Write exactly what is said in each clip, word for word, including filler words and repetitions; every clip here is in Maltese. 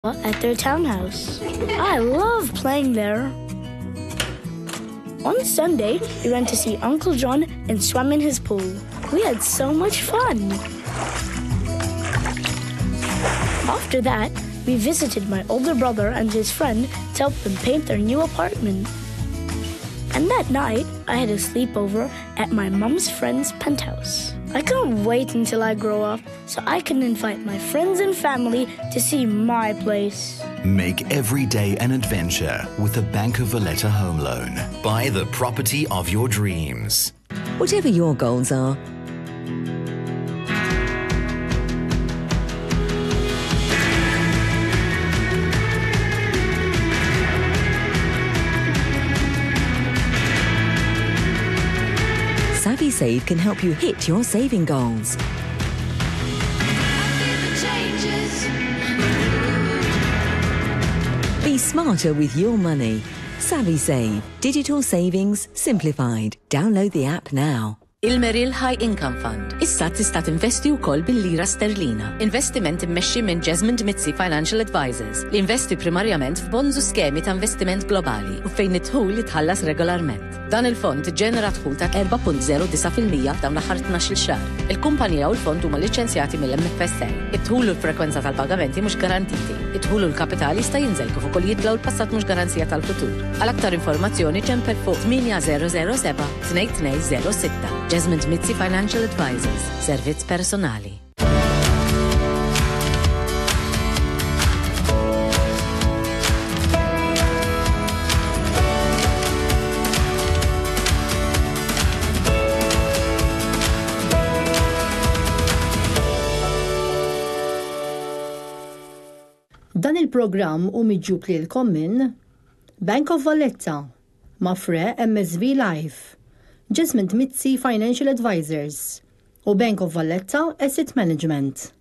at their townhouse. I love playing there. One Sunday, we went to see Uncle John and swam in his pool. We had so much fun. After that, we visited my older brother and his friend to help them paint their new apartment. And that night, I had a sleepover at my mom's friend's penthouse. I can't wait until I grow up so I can invite my friends and family to see my place. Make every day an adventure with the Bank of Valletta Home Loan. Buy the property of your dreams. Whatever your goals are, Save can help you hit your saving goals. Be smarter with your money. Savvy Save. Digital savings simplified. Download the app now. Il-Merrill High Income Fund. Issa tista' tinvesti wkoll bil-lira sterlina. Investiment immexxi minn Jesmond Mitzi Financial Advisors li investi primarjament f'bonds u skemi ta' investiment globali u fejn it-tħul li tħallas regolarment. Dan il-fond ġenera tħul ta' erba' punt zero disa' fil-mija f'dawn l-aħħar tnax-il xahar. Il-kumpanija u l-fond huma liċenzjati mill-M F S A. It-tħul u l-frekwenza tal-pagamenti mhux garantiti. It-tħul u l-kapitali jista' jinżel kif ukoll jitlaw l-passat mhux garanzija tal-futur. Għal aktar informazzjoni ċempel fuq tminja zero zero seba' tnejn tnejn zero sitta. Jesmond Mitzi Financial Advisors. Servizz personali. Dan il-programm u miġġub lilkom minn Bank of Valletta, Mafre M S V Life, Jesmond Mitzi Financial Advisors u Bank of Valletta Asset Management.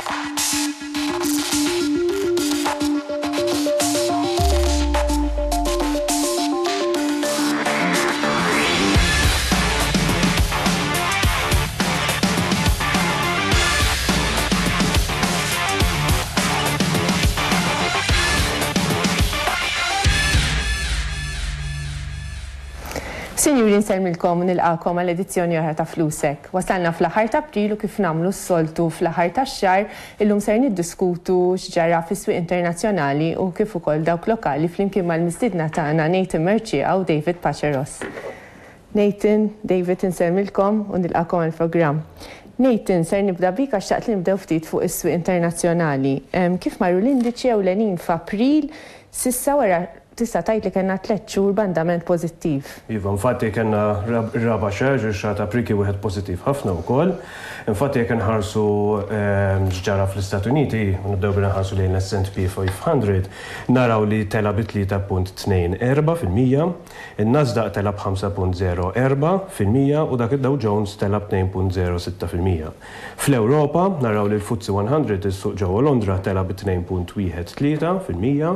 Sinjuri, nselmilkom u nilqakom għall-edizzjoni oħra ta' Flusek. Wasalna fl-aħħar ta' April u kif nagħmlu s-soltu fl-aħħar tax-xahar illum ser niddiskutu x'ġara fis-swieq internazzjonali u kif ukoll dawk lokali flimkien mal-mistiedna tagħna Nathan Merċieqa u David Paċeros. Nathan, David, nselmilkom u nilqakom għall-programm. Nathan, ser nibda bik għax xtaqt li nibdew ftit fuq is-swieq internazzjonali. Kif marru l-indiċi ewlenin f'April sissa wara tista' tgħid li kellna tliet xhur b'andament pożittiv. Iva, infatti kellna raba' xahar ġar ta' April wieħed pożittiv ħafna wkoll. Infatti jekk inħarsu x'ġara fl-Istati Uniti, nibdew binħarsu lejn l-S and P five hundred, naraw li tela bi tlieta punt tnejn erba' fil-mija, in-Nasdaq tela b'ħamsa punt zero erba' fil-mija u dak id-Dow Jones tela b'tnejn punt zero sitta fil-mija. Fl-Ewropa naraw li l-F T S E one hundred is-suq ġewwa Londra tela bi tnejn punt wieħed tlieta fil-mija,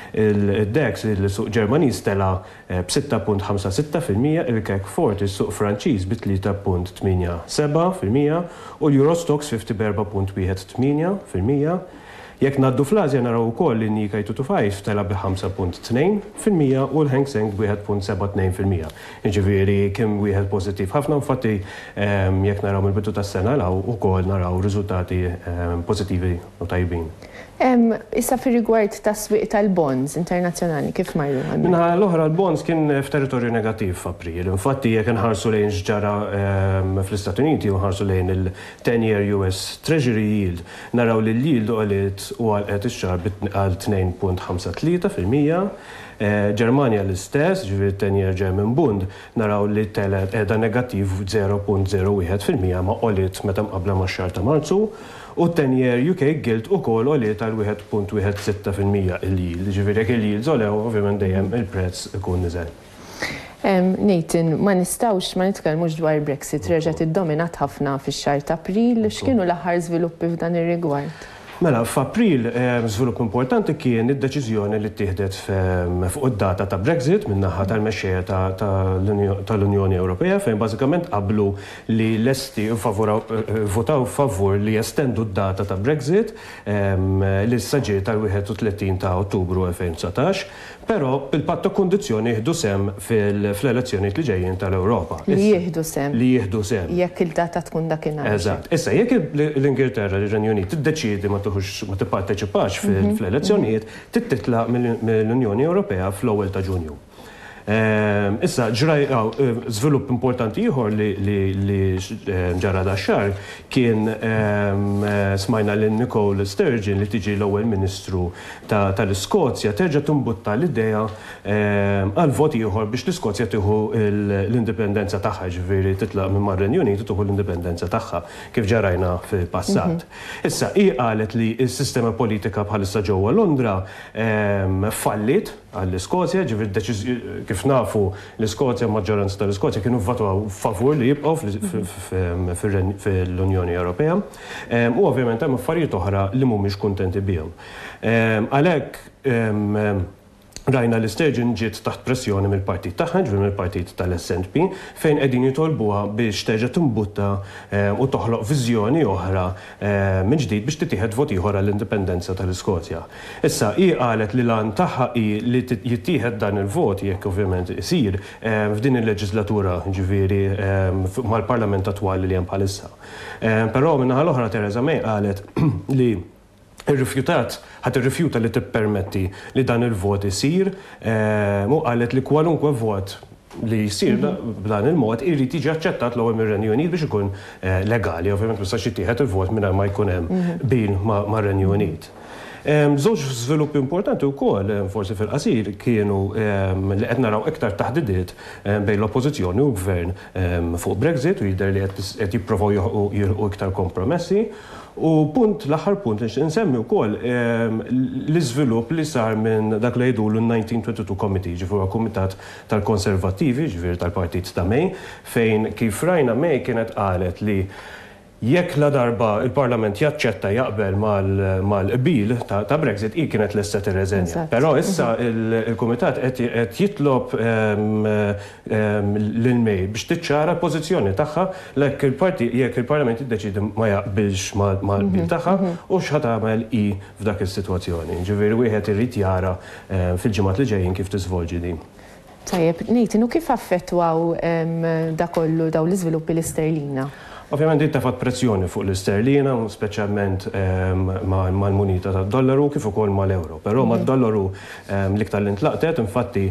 il-Dex il-suq Ġermaniż tela b'sitta punt ħamsa sitta fil-mija, il-C A C forty is-suq Franċiż bi tlieta punt tminja seba' fil-mija u l-Eurostoxx fifty berba' punt wieħed tminja fil-mija. Jekk ngħaddu fl-Asja naraw ukoll li n-Nikkei two twenty-five tela bi ħamsa punt tnejn fil-mija u l-Hang Seng wieħed punt seba' tnejn fil-mija. Jiġifieri kien wieħed pożittiv ħafna, infatti jekk naraw mill-bidu tas-sena naraw ukoll naraw riżultati pożittivi u tajbin. Issa fir-rigward tas-swieq tal-bonds internazzjonali kif marru? Minħa l-oħra l-bonds kien f'territorju negattiv f'April. Infatti jekk inħarsu lejn x'ġara fl-Istati Uniti u nħarsu lejn il-ten year U S Treasury yield, naraw li l-yield għalet u għalqet ix-xahar għal tnejn punt ħamsa tlieta fil-mija. Ġermanja l-istess, ġifieri ten year German Bund, naraw li telet qiegħda negattiv zero punt zero wieħed fil-mija ma qolit meta mqabbla max-xahar ta' Marzu. U ten year U K Gilt ukoll għoliet għal wieħed punt wieħed sitta fil-mija il-yield. Ġifieri jekk il-yield żolew ovvjament dejjem il-prezz ikun niżel. Nathan, ma nistgħux ma nitkellmux dwar Brexit reġgħet iddominat ħafna fix-xahar ta' April. X'kienu l-aħħar żviluppi f'dan ir-rigward? Mela, f'April żvilupp importanti kien id-deċiżjoni li ttieħdet fuq id-data ta' Brexit min-naħa tal-mexxejja tal-Unjoni Ewropea fejn bażikament qablu li lesti votaw favur li jestendu d-data ta' Brexit li s-saġġiet tal-wieħed u tletin ta' Ottubru elfejn u tsatax, però bil-patt ta' kundizzjoni jieħdu sem fl-elezzjonijiet li ġejjin tal-Ewropa. Li jieħdu sem. Li jieħdu sem. Jekk il-data tkun dakinhar. Eżatt. Issa jekk l-Ingilterra l-Renju Unit tiddeċiedi ma tuħux ma tipparteċipax fl-elezzjonijiet, titlaq mill-Unjoni Ewropea fl-ewwel ta' Ġunju. Issa ġraj żvilupp importanti ieħor li ġara dax-xahar kien smajna lil Nicole Sturgeon li tiġi l-ewwel Ministru tal-Iskozja terġa' timbutta l-idea għal vot ieħor biex l-Iskozja tieħu l-indipendenza tagħha, ġifieri titlaq minn mar-Renju Unit u tieħu l-indipendenza tagħha kif ġarajna fil-passat. Issa hi qalet li s-sistema politika bħalissa ġewwa Londra fallit għall-Iskozja, ġifieri kif nafu l-Iskozja, maġġoranza tal-Iskozja kienu votaw favur li jibqgħu fil-Unjoni Ewropea u ovvjament hemm affarijiet oħra li mhumiex kuntenti bihom. Għalhekk rajna li Sturgeon ġiet taħt pressjoni mill-partit tagħha, ġifieri mill-partit tal-S N P, fejn qegħdin jitolbuha biex terġa' timbutta u toħloq viżjoni oħra minn ġdid biex titieħed vot ieħor għall-indipendenza tal-Iskozja. Issa hi qalet li lan tagħha hi li jittieħed dan il-vot jekk ovvjament isir f'din il-leġislatura ġifieri mal-Parlament attwali li hemm bħalissa. Però minnaħa l-oħra Theresa May qalet li irrifjutat ħadd irrifjuta li tippermetti li dan il-vot isir u qalet li kwalunkwe vot li jsir b'dan il-mod irid jiġi aċċettat l-ewwel mir-Renju Unit biex ikun legali, ovvjament ma jistax jittieħed il-vot mingħajr ma jkun hemm bil mar-Renju Unit. Żewġ żviluppi importanti wkoll forsi fil-qasir kienu li qed naraw iktar taħdidiet bejn l-Oppożizzjoni u l-Gvern fuq Brexit u jidher li qed jippruvaw jilħqu iktar kompromessi. U punt, l-aħħar punt, nsemmi wkoll l-iżvilupp li sar minn dak li jgħidulu l-nineteen twenty-two Committee, ġifieri Kumitat tal-Konservattivi, ġifieri tal-Partit ta' May, fejn kif rajna May kienet qalet li jekk la darba il-Parlament jaċċetta jaqbel mal-qbil ta' Brexit hi kienet lesta tirreżenja. Però issa il-Kumitat qed jitlob lil May biex tiċċara l-pożizzjoni tagħha jekk il-Parlament jiddeċidi ma jaqbilx mal-qbil tagħha u x'ħad tagħmel hi f'dak is-sitwazzjoni. Ġifieri wieħed irid jara fil-ġimgħat li ġejjin kif tiżvolġi din. Tajjeb, Nathan, u kif affettwaw da kollu daw l-iżviluppi l-isterlina? Ovvjament ittafat pressjoni fuq l-isterlina, speċjalment mal-munita tad-dollaru kif ukoll mal-euro. Però mad-dollaru l-iktar li ntlaqtet, infatti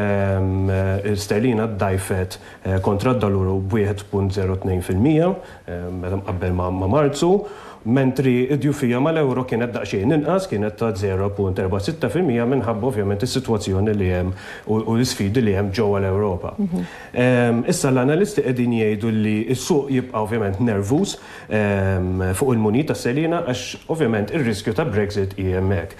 l-isterlina ddajfet kontra d-dollaru b'wieħed punt zero tnejn fil-mija meta mqabbel ma' Marzu, mentri id-djufija mal-euro kienet daqsxejn inqas, kienet ta' zero punt erba' sitta fil-mija minħabba ovvjament is-sitwazzjoni li hemm u l-isfidi li hemm ġewwa l-Ewropa. Issa l-analisti qegħdin jgħidu li s-suq jibqa' ovvjament nervuż fuq il-munita sterlina għax ovvjament ir-riskju ta' Brexit hi hemmhekk.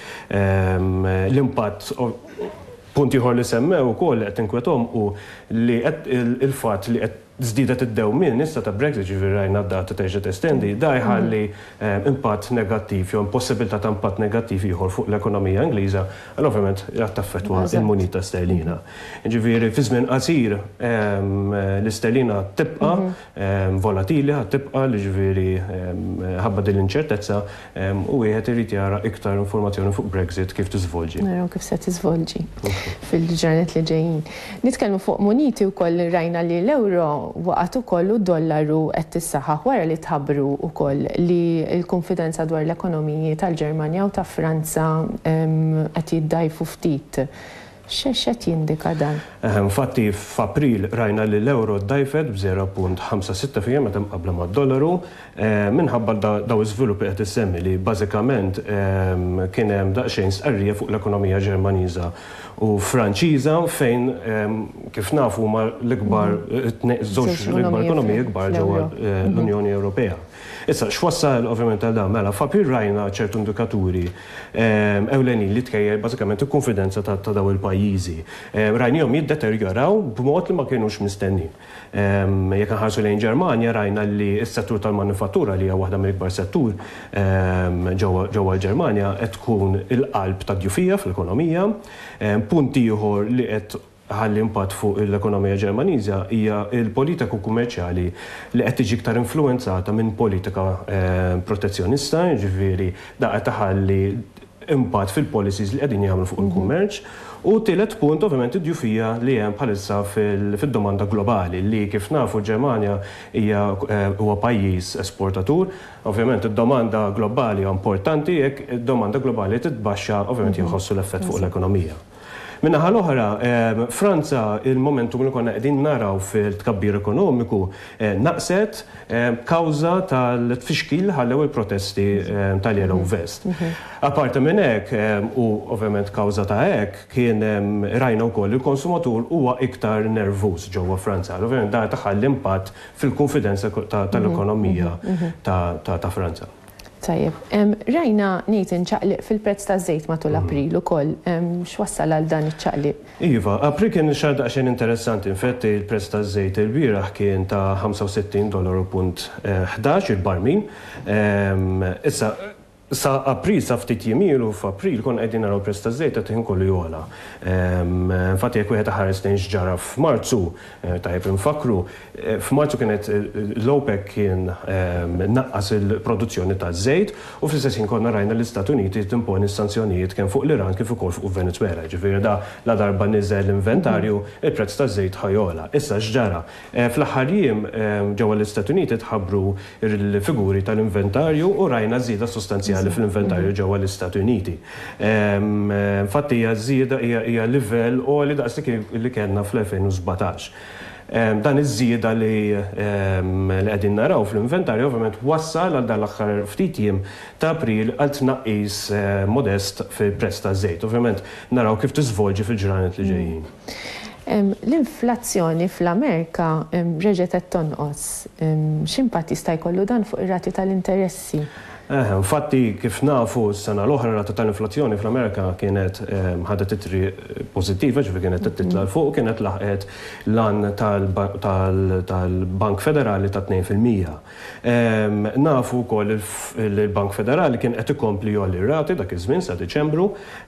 L-impatt punti ieħor li semmew ukoll qed inkwethom u li il-fatt li qed żdiedet id-dewmien issa ta' Brexit ġifieri rajna d-data terġa' testendi, da jħalli impatt negattiv jew possibilità ta' impatt negattiv ieħor fuq l-ekonomija Ingliża, għal ovvjament qed taffettwa l-munita sterlina. Ġifieri fi żmien qasir l-isterlina tibqa' volatili, tibqa' li ġifieri ħabba din l-inċertezza u wieħed irid jara iktar informazzjoni fuq Brexit kif tiżvolġi. Naraw kif se tiżvolġi fil-ġranet li ġejjin. Nitkellmu fuq muniti wkoll rajna li l-euro waqgħet ukoll u d-dollaru qed tissaħħaħ wara li tħabbru wkoll li l-konfidenza dwar l-ekonomiji tal-Ġermanja u ta' Franza qed jiddajfu ftit. X'qed jindika dan? Infatti f'April rajna li l-euro ddajfet b'żero punt ħamsa sitta fil-mija meta mqabbla mad-dollaru minħabba daw iż-żviluppi qed issemmi li bażikament kien hemm daqsxejn stqarrija fuq l-ekonomija Ġermaniża u Franċiża fejn kif nafu huma l-ikbar żewġ l-ikbar ekonomiji kbar ġewwa l-Unjoni Ewropea. Issa, x'wassal ovvjament għal dan mela f'April rajna ċertu indikaturi ewlenin li tkejjer bażikament il-konfidenza ta' daw il-pajjiżi. Rajnihom jiddeterjoraw b'mod li ma kienux mistennin. Jekk nħarsu lejn Ġermanja rajna li s-settur tal-manifattura li hija waħda mill-ikbar settur ġewwa l-Ġermanja qed tkun il-qalb tad-djufija fl-ekonomija. Punt ieħor li qed ħalli impatt fuq l-ekonomija Ġermaniża hija l-politika kummerċjali li qed tiġi iktar influenzata minn politika protezzjonista, jiġifieri da qed taħalli impatt fil-policies li qegħdin jagħmlu fuq il-kummerċ. U tielet punt ovvjament id-djufija li hemm bħalissa fid-domanda globali li kif nafu Ġermanja hija huwa pajjiż esportatur. Ovvjament id-domanda globali hija importanti jekk id-domanda globali titbaxxa ovvjament jinħossu l-effett fuq l-ekonomija. Minnaħa l-oħra, Franza il-momentum li konna qegħdin naraw fil-tkabbir ekonomiku naqset kawża tal-tfixkil ħallew il-protesti tal-Yellow Vest. Apparti minn hekk u ovvjament kawża ta' hekk kien rajna wkoll il-konsumatur huwa iktar nervuż ġewwa Franza. Ovvjament da taħalli impatt fil-konfidenza tal-ekonomija ta' Franza. Tajjeb, rajna Nathan ċaqliq fil-prezz ta' żejt matul April ukoll, x'wassal għal dan iċ-ċaqliq? Iva, April kien xahar daqsxejn interessanti, infetti il-prezz ta' żejt il-bieraħ kien ta' ħamsa u sittin dollaru punt ħdax il-barmin. Issa sa April sa ftit jimilu f'April kon qegħdin naraw prezz ta' żejt qed inkollu jola. Infatti jekk wieħed ħares lejn x'ġara f'Marzu, tajjeb infakru, f'Marzu kienet l-OPEC kien naqqas il-produzzjoni ta' żejt u fl-istess ħin konna rajna l-Istati Uniti timponi sanzjonijiet kemm fuq l-Iran kif ukoll fuq Venezuela. Ġifieri da la darba niżel l-inventarju il-prezz ta' żejt ħajola. Issa x'ġara? Fl-aħħar jiem ġewwa l-Istati Uniti tħabbru l-figuri tal-inventarju u rajna żieda sostanzjali fl-inventarju ġewwa l-Istati Uniti. Infatti hija żieda hija livell għoli daqs li kellna fl-elfejn u sbatax. Dan iż-żieda li qegħdin naraw fl-inventarju ovvjament wassal għal dan l-aħħar ftit jiem ta' April għal tnaqqis modest fil-prezz taż-żejt. Ovvjament naraw kif tiżvolġi fil-ġranet li ġejjin. L-inflazzjoni fl-Amerika reġgħet qed tonqos. X'impatt jista' jkollu dan fuq ir-rati tal-interessi? Infatti kif nafu s-sena l-oħra rata tal-inflazzjoni fl-Amerika kienet ħadet titri pozittiva, ġifi kienet titla l-fuq, kienet laħqet l-an tal-Bank Federali ta' tnejn fil-mija. Nafu wkoll il-Bank Federali kien qed ikompli jolli rati dak iż-żmien sa' Diċembru,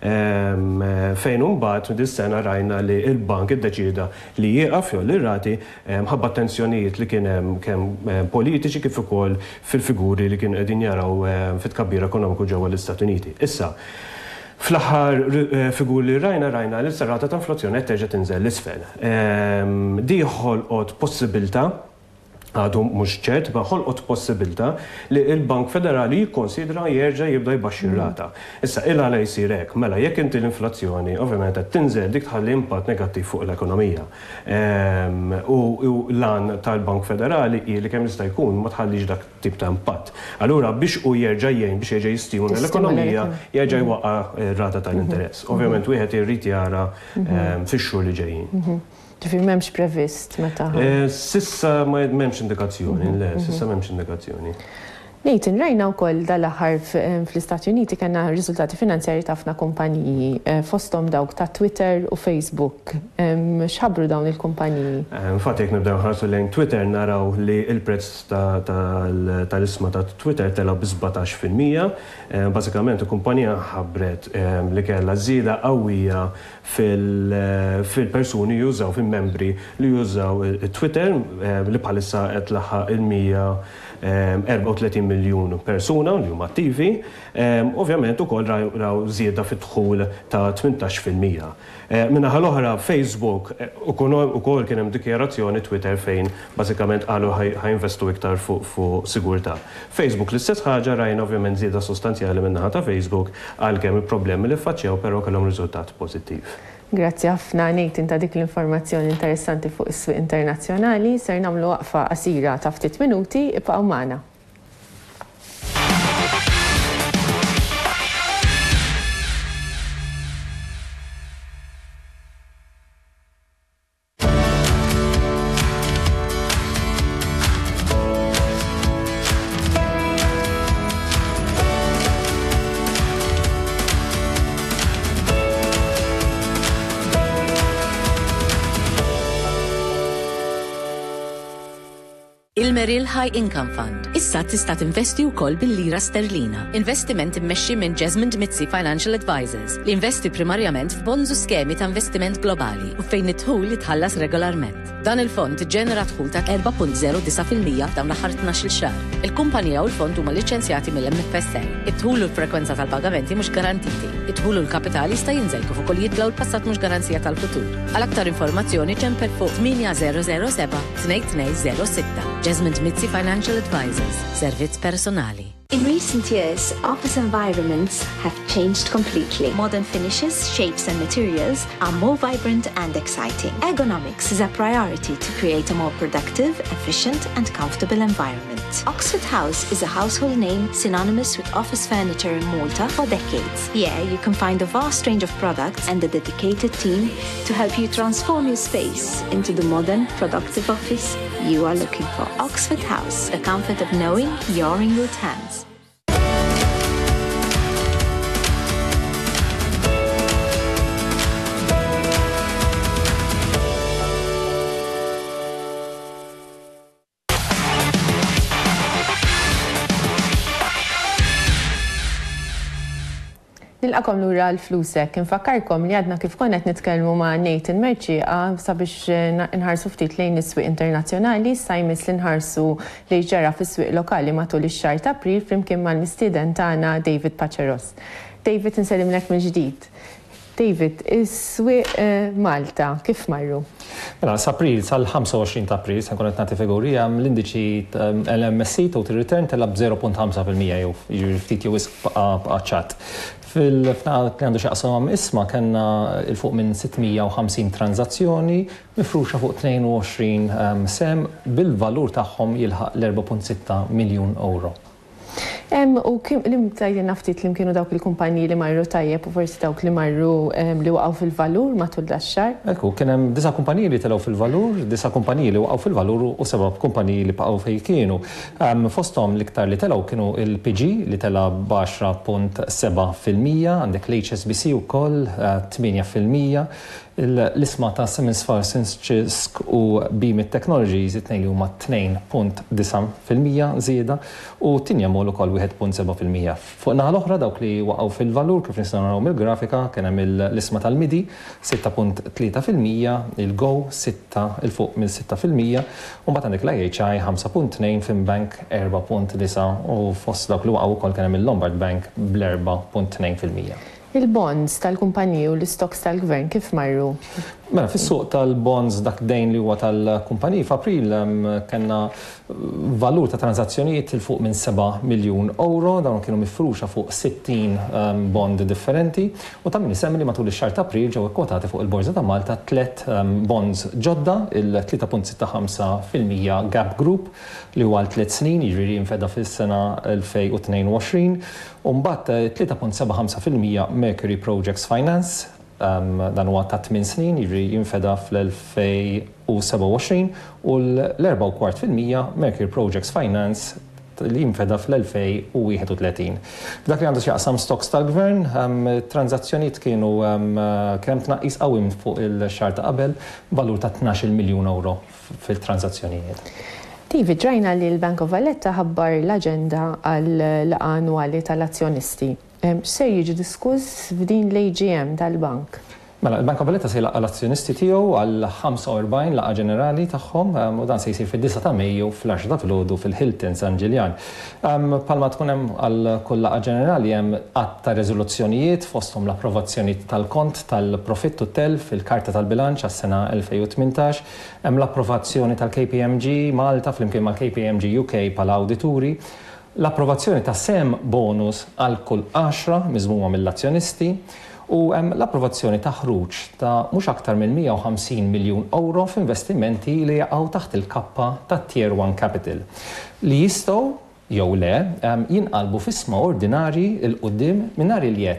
fejn imbagħad dis-sena rajna li l-bank iddeċieda li jieqaf jolli rati ħabba tensjonijiet li kien hemm kemm politiċi kif ukoll fil-figuri li kienu qegħdin jaraw fit-tkabbir ekonomiku ġewwa l-Istati Uniti. Issa, fl-aħħar figur li rajna rajna li s-rata ta' inflazzjoni qed terġa' tinżel l-isfel. Di ħolqot possibilità għadu mhux ċert, ma ħolqot possibilità li l-Bank Federali jikkonsidra jerġa' jibda jbaxxi r-rata. Issa il għala jsir hekk, mela jekk inti l-inflazzjoni ovvjament qed tinżel dik tħalli impatt negattiv fuq l-ekonomija. U l-għan tal-Bank Federali hi li kemm jista' jkun ma tħallix dak tip ta' impatt. Allura biex hu jerġa' jgħin biex jerġa' jistimula l-ekonomija jerġa' jwaqqa r-rata tal-interess. Ovvjament wieħed irrid jara fix-xhur li ġejjin. Ġifir m'hemmx previst meta? Sissa m'hemmx indikazzjoni, le, sissa m'hemmx indikazzjoni. Nathan, rajna wkoll dal-aħħar fl-Istati Uniti kellna riżultati finanzjarji ta' ħafna kumpaniji fosthom dawk ta' Twitter u Facebook. X'ħabbru dawn il-kumpaniji? Infatti jekk nibdew nħarsu lejn Twitter naraw li l-prezz tal-isma ta' Twitter tela bi sbatax fil-mija. Bażikament il-kumpanija ħabbret li kellha żieda qawwija fil-persuni jużaw, fil-membri li jużaw Twitter li bħalissa qed laħħaq il-mija erba' u tletin miljun persuna li huma attivi, ovvjament ukoll raw żieda fit-dħul ta' tmintax fil-mija. Min-naħa l-oħra Facebook ukoll kien hemm dikjarazzjoni Twitter fejn bażikament qalu ħajinvestu iktar fuq sigurtà. Facebook l-istess ħaġa rajna ovvjament żieda sostanzjali min-naħa ta' Facebook għalkemm il-problemi li ffaċċjaw però kellhom riżultat pożittiv. Grazzi ħafna Nathan ta' dik l-informazzjoni interessanti fuq is-swieq internazzjonali. Ser nagħmlu waqfa qasira ta' ftit minuti, ibqgħu magħna. Merrill High Income Fund. Issa tista' tinvesti wkoll bil-lira sterlina. Investiment immexxi minn Jesmond Mitzi Financial Advisors li investi primarjament f'bonds u skemi ta' investiment globali u fejn it-tħul li tħallas regolarment. Dan il-fond ġenera tħul ta' erba' punt zero disa' fil-mija dawn l-aħħar tnax-il xahar. Il-kumpanija u l-fond huma liċenzjati mill-M F S A. It-tħul u l-frekwenza tal-pagamenti mhux garantiti. It-tħul u l-kapitali jista' jinżel kif ukoll jitlaw l-passat mhux garanzija tal-futur. Għal aktar informazzjoni ċempel fuq tminja zero zero seba' tnejn tnejn zero sitta. Jesmond Mitzi Financial Advisors. Servizz personali. In recent years, office environments have changed completely. Modern finishes, shapes and materials are more vibrant and exciting. Ergonomics is a priority to create a more productive, efficient and comfortable environment. Oxford House is a household name synonymous with office furniture in Malta for decades. Here you can find a vast range of products and a dedicated team to help you transform your space into the modern, productive office you are looking for. Oxford House, the comfort of knowing you're in good hands. Nilqakom lura l-Flusek, infakkarkom li għadna kif konnet nitkellmu ma' Nathan Merċieqa sabiex nħarsu ftit lejn is-swieq internazzjonali, sa jmiss li nħarsu li ġara fis-swieq lokali matul ix-xahar ta' April flimkien mal-mistieden tagħna David Paċeros. David, insellimlek mill-ġdid. David, is-swieq Malta kif marru? Mela, s'April, sal-ħamsa u għoxrin ta' April, se nkun qed nagħti figurija l-indiċi L M S C total return telab zero punt ħamsa fil-mija jew jiġri ftit jew wisq b'aċċat. Fil-fnaqat li għandu xaqsam isma kellna il-fuq minn sittmija u ħamsin tranzazzjoni mifruxa fuq tnejn u għoxrin sem bil-valur tagħhom jilħaq l-erba' punt sitta miljun euro. U lim tajdin naftit li mkienu dawk il-kumpanji li marru tajjeb u forsi dawk li marru li waqgħu fil-valur matul dax-xahar? Ekku, kien hemm disa' kumpaniji li telgħu fil-valur, disa' kumpaniji li waqgħu fil-valur u seba' kumpaniji li baqgħu fejn kienu. Fosthom l-iktar li telgħu kienu il-P G li tela b'għaxra punt seba' fil-mija, għandek l-H S B C wkoll tminja fil-mija. L-isma ta' Siemens Farsinskisk u Beamit Technologies it-tnejn li huma tnejn punt disa' fil-mija żieda u Tinja Mall ukoll wieħed punt seba' fil-mija. Fuq naħa l-oħra dawk li waqgħu fil-valur kif nistgħu naraw mill-grafika kien hemm l-isma tal-Midi sitta punt tlieta fil-mija, il-Go sitta il fuq minn sitta fil-mija u mbagħad għandek l-I H I ħamsa punt tnejn Finbank erba' punt disa' u fost dawk li waqgħu wkoll kien hemm il-Lombard Bank bl-erba' punt tnejn fil-mija. Il-bonds tal-kumpaniji u l-istoks tal-gvern kif marru? Mela, fis-suq tal-bonds dak dejn li huwa tal-kumpaniji f'April kellna valur ta' transazzjonijiet il fuq minn seba' miljun euro, dawn kienu mifruxa fuq sittin bond differenti u ta' min isemmi li matul ix-xahar ta' April ġew ikkwotati fuq il-Borża ta' Malta tliet bonds ġodda, il-tlieta punt sitta ħamsa fil-mija Gap Group li huwa l-tliet snin, jiġri jinfeda fis-sena elfejn u tnejn u għoxrin, u mbagħad tlieta punt seba' ħamsa fil-mija Mercury Projects Finance, Um, dan huwa ta' tmien snin, jiġri jinfeda fl-elfejn u seba' u għoxrin u l-erba' u kwart fil-mija Mercury Projects Finance li jinfeda fl-elfejn u wieħed u tletin. Dak li għandu x'jaqsam stocks tal-gvern, um, tranzazzjonijiet kienu um, kemm tnaqqis qawwim fuq il-xahar ta' qabel valur ta' tnax-il miljun euro fil-tranzazzjonijiet. David, rajna li l-Bank of Valletta ħabbar l-aġenda għall-laqgħa annwali tal-azzjonisti. Se jiġi diskuss f'din l-A G M tal-bank? Mela, il-Bank of Valletta se jlaqqa l-azzjonisti tiegħu għal ħamsa u erbgħin laqgħa ġenerali tagħhom u dan se jsir fid-disa ta' Mejju fl-għaxra ta' filgħodu fil-Hilton San Ġiljan. Palma tkun hemm għal kull laqgħa ġenerali hemm qatt ta' riżoluzzjonijiet fosthom l-approvazzjoni tal-kont tal-profitt u telf fil-karta tal-bilanċ għas-sena elfejn u tmintax, hemm l-approvazzjoni tal-K P M G Malta flimkien mal-K P M G U K bħala awdituri, l-approvazzjoni ta' sem bonus għal kull għaxra miżmuma mill-azzjonisti u hemm l-approvazzjoni ta' ħruġ ta' mhux aktar minn mija u ħamsin miljun euro f'investimenti li jaqgħu taħt il-kappa ta' Tier one Capital li jistgħu jew le jinqalbu f'isma ordinarji il qudiem mingħajr il-jett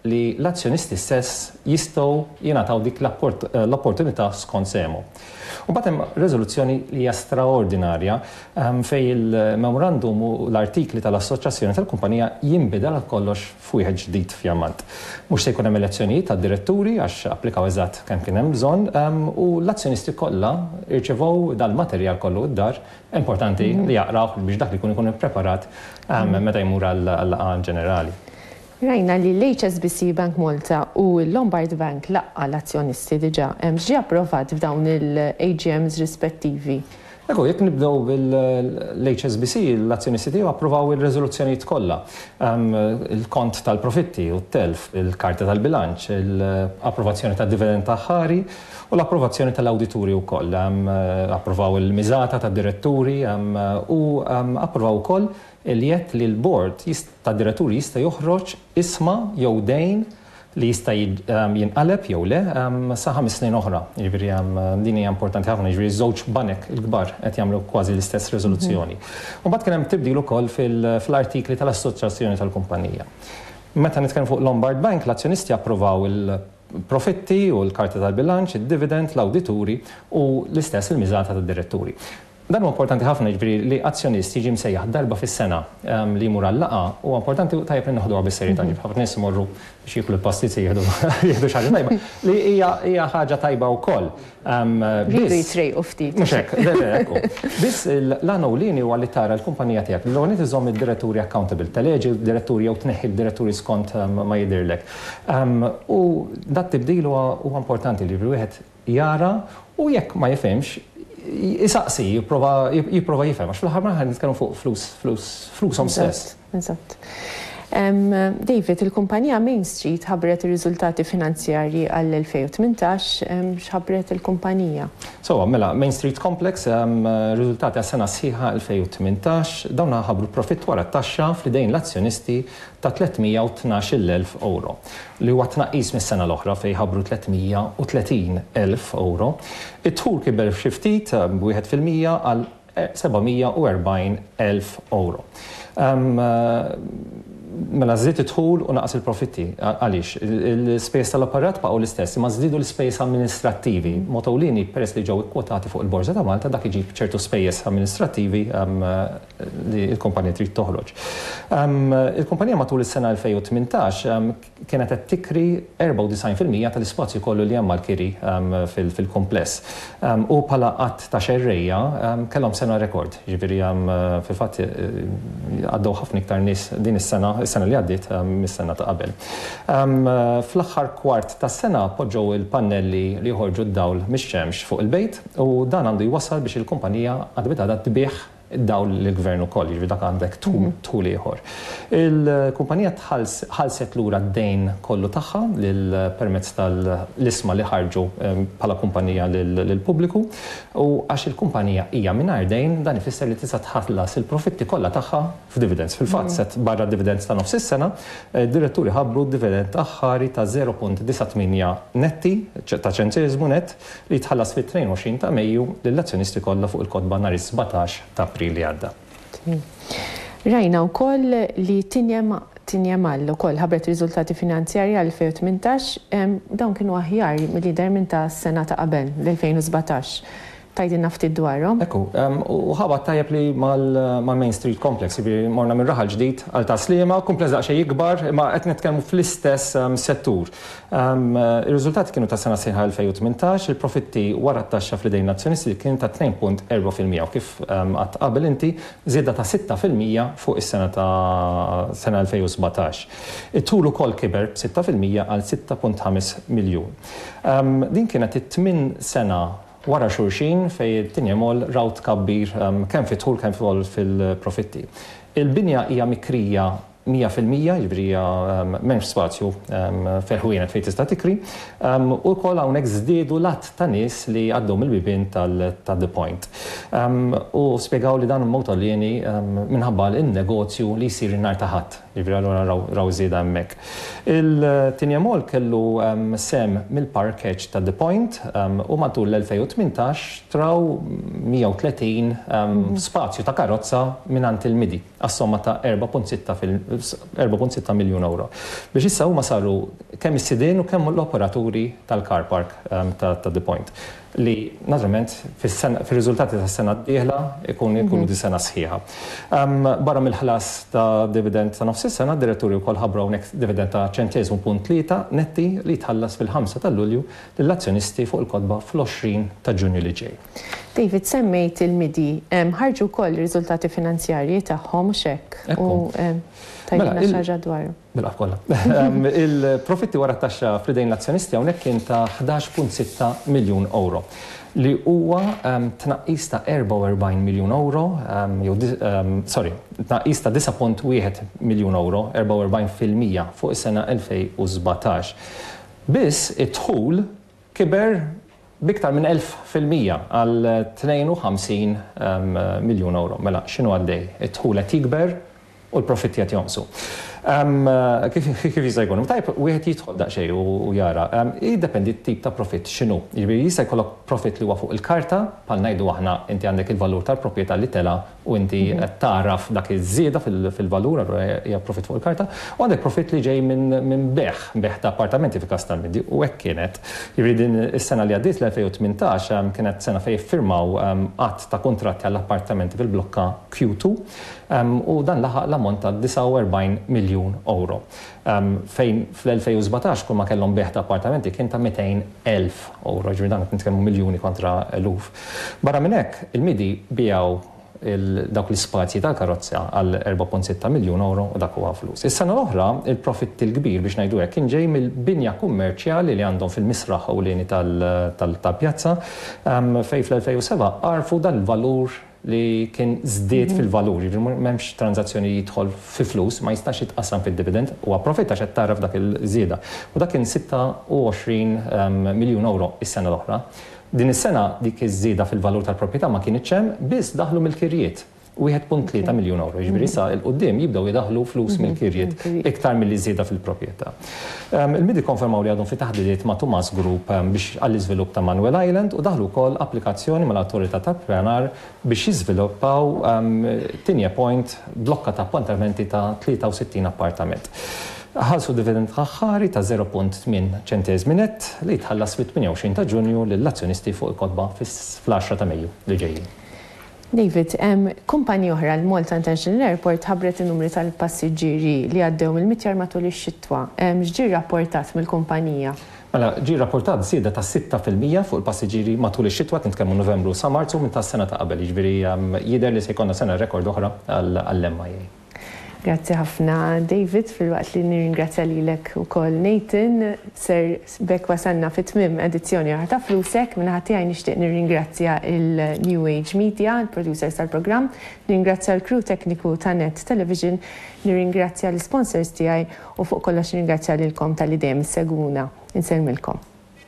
li l-azzjonisti stess jistgħu jingħataw dik l-opportunità skont sehmu. U batem rezoluzzjoni li hija straordinarja fej il-memorandum u l-artikli tal-Assoċjazzjoni tal-Kumpanija jinbidel kollox f'wieħed ġdid f'jammant. Mhux se jkun hemm elezzjonijiet tad-diretturi għax applikaw eżatt kemm kien hemm bżonn u l-azzjonisti kollha irċevew dal-materjal kollu d-dar importanti li jaqraw biex dak li jkun ikun ippreparat meta jmur għall-laqgħa ġenerali. Rajna li l-H S B C Bank Malta u l-Lombard Bank laqqa l-azzjonisti diġà hemm ġie approvat f'dawn il-A G Ms rispettivi. Ekku, jekk nibdew bil-H S B C, l-azzjonisti tiegħu approvaw ir-riżoluzzjonijiet kollha. Il-kont tal-profitti u t-telf, il-karta tal-bilanċ, l-approvazzjoni tad-dividend aħħari u l-approvazzjoni tal-awdituri wkoll. Approvaw il-miżata tad-diretturi u approvaw ukoll il-jett li l-board tad-diretturi jista' joħroġ isma jew dejn li jista' jinqaleb jew le sa ħames snin oħra. Jiġifieri din hija importanti ħafna, jiġifieri żewġ banek il-kbar qed jagħmlu kważi l-istess riżoluzzjoni. U mbagħad kien hemm tibdil ukoll fil-artikli tal-Assoċjazzjoni tal-Kumpanija. Meta nitkellmu fuq Lombard Bank, l-azzjonisti approvaw il-profitti u l-karta tal-bilanċ, id-dividend, l-awdituri u l-istess il-miżata tad-diretturi. Dan huwa importanti ħafna jiġifieri li azzjonisti jiġi msejjaħ darba fis-sena li jmur għall-laqgħa u importanti tajjeb li naħduha bis-serjetà ġib ħafna nies imorru biex jieklu l-pastizzi jieħdu jieħdu xi ħaġa tajba. Li hija hija ħaġa tajba wkoll. Rridu jitrejqu ftit. Mhux hekk, ekku. Biss l-għan ewlieni huwa li tara l-kumpanija tiegħek li l iżomm id-diretturi accountable tal-eġi diretturi jew tneħħi d-diretturi skont ma jidhirlek. U dat tibdil huwa importanti li wieħed jara u jekk ma jifhimx Isaqsi, jipprova jifhem, għax fl-ħar maħar nitkellmu fuq flus, flus, flushom stess. Eżatt. David, il-kumpanija Main Street ħabbret ir-riżultati finanzjarji għall-elfejn u tmintax, x'ħabbret il-kumpanija? So, mela, Main Street Complex, riżultati għas-sena sħiħa elfejn u tmintax, dawn ħabbru profitt wara t-taxxa f'idejn l-azzjonisti ta' tletmija u tnax-il elf euro, li huwa tnaqqis mis-sena l-oħra fejn ħabbru tletmija u tletin elf euro. It-tħul kiber xi ftit b'wieħed fil-mija għal sebgħmija u erbgħin elf euro. Mela żied idħul u naqas il-profitti għaliex il-spejjeż tal-apparat baqgħu l-istess, imma żdiedu l-ispejjeż amministrattivi. Mod ewlieni peress li ġew ikkwotati fuq il-Borża ta' Malta dak iġib ċertu spejjeż amministrattivi li l-kumpanija trid toħroġ. Il-kumpanija matul is-sena elfejn u tmintax kienet qed tikri erba' u disgħin fil-mija tal-ispazju kollu li hemm mal-kiri fil-kumpless. U bħala qatt ta' xerrejja kellhom sena rekord. Jiġifieri fil-fatt għaddew ħafna iktar nies din is-sena is-sena li għaddiet mis-sena ta' qabel. Fl-aħħar kwart tas-sena poġġew il-pannelli li joħorġu d-dawl mix-xemx fuq il-bejt u dan għandu jwassal biex il-kumpanija għad bita tbieħ id-dawl l-gvern ukoll, jiġri dak għandek tul ieħor. Il-kumpanija ħalset lura d-dejn kollu tagħha lil permezz tal-isma li ħarġu bħala kumpanija lill-pubbliku u għax il-kumpanija hija mingħajr dejn dan ifisser li tista' tħallas il-profitti kollha tagħha f'dividends. Fil-fatt set barra dividends ta' nofs is-sena, id-diretturi ħabbru dividend aħħari ta' zero punt disa' tminja netti ta' ċenteżmu net li tħallas fit-tnejn u għoxrin ta' Mejju lill-azzjonisti kollha fuq il-kodba nhar is-sebgħatax ta' April li għadda. Rajna wkoll li tinjemal ukoll ħabbret riżultati finanzjarji għal elfejn u tmintax dawn kienu aħjar mill-lider minn ta' s-sena ta' qabel l-elfejn u sebgħatax. Tajdinna ftit dwarhom. Ekku, u ħabat tajjeb li mal-Main Street Complex, jiġifieri morna minn raħal ġdid għal taslima, kumpless daqsxejn jikbar, imma qed nitkellmu fl-istess settur. Ir-riżultati kienu ta' sena sħiħa elfejn u tmintax, il-profitti wara t-taxxa fl-idejn nazzjonisti kien ta' tnejn punt erba' fil-mija u kif qatt qabel inti żieda ta' sitta fil-mija fuq is-sena ta' sena elfejn u sebgħatax. It-tul ukoll kiber b'sitta fil-mija għal sitta punt ħames miljun. Din kienet it-tmien sena wara xulxin fej tinjemol rawt kabbir kemm fit-tħul kemm fil fil-profitti. Il-binja hija mikrija mija fil-mija, jiġri m'hemmx spazju ferħwienet fejn tista' tikri, u wkoll hawnhekk żdiedu lat ta' nies li għaddew mill-bibien tal-The Point. U spjegaw li dan mod ewlieni minħabba l-negozju li jsir in-nhar ta' ħadd. Jiġri allura raw żieda hemmhekk. Il-Tinja Mall kellu sem mill-parkeġġ ta' The Point u matul l-elfejn u tmintax traw mija u tletin spazju ta' karozza mingħand il-Midi għas-somma ta' erba' punt sitta miljun euro. Biex issa huma saru kemm is-sidien u kemm l-operaturi tal-car park ta' The Point li naturalment fir-riżultati tas-sena d-dieħla ikun ikunu di sena sħiħa. Barra mill-ħlas ta' dividend ta' nofs is-sena, d-diretturi wkoll ħabbru hawnhekk dividend ta' ċentesmu punt tlieta netti li tħallas fil-ħamsa ta' Lulju lill-azzjonisti fuq il-kotba fl-għoxrin ta' Ġunju li ġej. David, semmejt il-Midi, ħarġu wkoll riżultati finanzjarji tagħhom xekk u tajjina xaġa dwaru. Bil-qaf kollha. Il-profitti wara t-taxxa f'idejn l-azzjonisti hawnhekk kien ta' ħdax punt sitta miljun euro li huwa tnaqqis ta' erba' u erbgħin miljun euro, sorry, tnaqqis ta' disa' punt wieħed miljun euro, erba' u erbgħin fil-mija fuq is-sena elfejn u żbatax. Biss it-dħul kiber biktar minn elf fil-mija għal tnejn u ħamsin miljun euro. Mela, x'inhu għaddej? It-dħul qed jikber u l-profitti qed jonqsu. Kif jista' jkun? Tajb, wieħed jidħol daqsxejn u jara. Jiddependi t-tip ta' profitt x'inhu. Jiġifieri jista' jkollok profitt li huwa fuq il-karta, bħal ngħidu aħna inti għandek il-valur tal-proprjetà li tela u inti qed taraf dak iż-żieda fil-valur, hija profitt fuq il-karta, u għandek profitt li ġej minn beħ, beħ ta' appartamenti fi Każ tal-Midi u hekk kienet. Jiġifieri din is-sena li għaddiet l-elfejn u tmintax kienet sena fejn iffirmaw qatt ta' kuntratti għall-appartamenti fil-blokka Q two u dan laħaq l-ammont ta' disa' u erbgħin miljun euro. Fejn fl-elfejn u żbatax kull ma kellhom beħ ta' appartamenti kien ta' mitejn elf euro, ġifieri dan qed nitkellmu miljuni kontra eluf. Barra minn hekk, il-Midi bijaw dawk l-ispazji tal-karozza għal erba' punt sitta miljun euro u dak huwa flus. Is-sena l-oħra il-profitt il-kbir biex ngħidu hekk kien ġej mill-binja kummerċjali li għandhom fil-misraħ ewlieni tal-pjazza fejn fl-elfejn u seba' għarfu dan il-valur li kien żdied fil-valur, m'hemmx tranzazzjoni jidħol fi flus, ma jistax jitqassam fid-dividend u approfitta x'qed taraf dak il-żieda. U dak kien sitta u għoxrin miljun euro is-sena l-oħra. Din is-sena dik iż-żieda fil-valur tal-proprjetà ma kienx hemm, biss daħlu mill-kirjiet wieħed punt tlieta miljun euro. Jiġifieri issa l-qudiem jibdew jidaħlu flus mill-kirjiet iktar milli żieda fil-proprjetà. Il-Midi konfermaw li għadhom fi taħdidiet ma' Thomas Group biex għall-iżvilupp ta' Manuel Island u daħlu wkoll applikazzjoni mal-Awtorità tal-Pjanar biex jiżviluppaw Tinja Point blokka ta' appartamenti ta' tlieta u sittin appartament. Ħalsu dividend ħaħħari ta' zero punt tmien ċentesmi nett li jitħallas fit-tminja u għoxrin ta' Ġunju lill-azzjonisti fuq il-kotba fl-għaxra ta' Mejju li ġejjin. David, kumpanija oħra l-Malta International Airport ħabbret in-numri tal-passiġġieri li għaddew mill-mitjar matul ix-xitwa. X'ġie rrapportat mill-kumpanija? Mela, ġie rrapportat żieda ta' sitta fil-mija fuq il-passiġġieri matul ix-xitwa kien tkellmu Novembru sa Marzu minn tas-sena ta' qabel, jiġifieri jidher li se jkollna sena rekord oħra għall-M I A. Grazzi ħafna, David, fil-waqt li nirringrazzja lilek ukoll Nathan, ser bekk wasanna fit-tmiem edizzjoni oħra ta' Flusek, minnaħa tiegħi nixtieq nirringrazzja il-New Age Media, il-producers tal-programm, nirringrazzja l-crew tekniku ta' Net Television, nirringrazzja l-sponsors tiegħi u fuq kollox nirringrazzja lilkom tal-li dejjem issegwuna. Insellmilkom.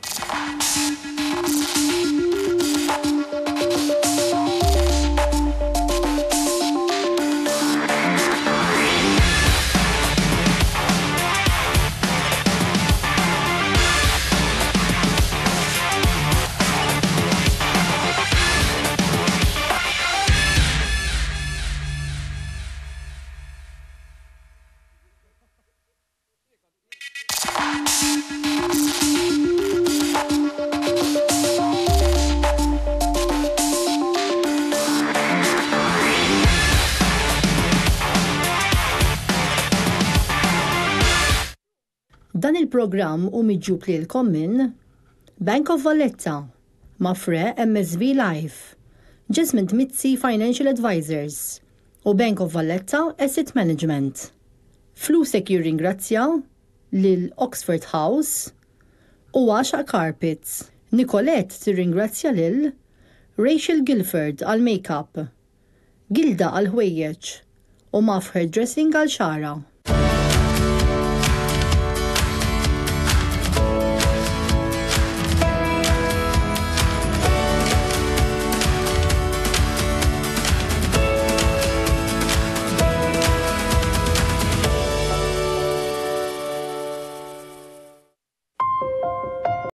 Dan il-programm u miġġub lilkom minn Bank of Valletta, Mafre M S V Life, Jasmine Mitzi Financial Advisors u Bank of Valletta Asset Management. Flusek jirringrazzja lil Oxford House u Asha Carpets. Nicolette tirringrazzja lil Rachel Guilford għal make-up, Gilda għal ħwejjeġ u Mafre Dressing għal xara.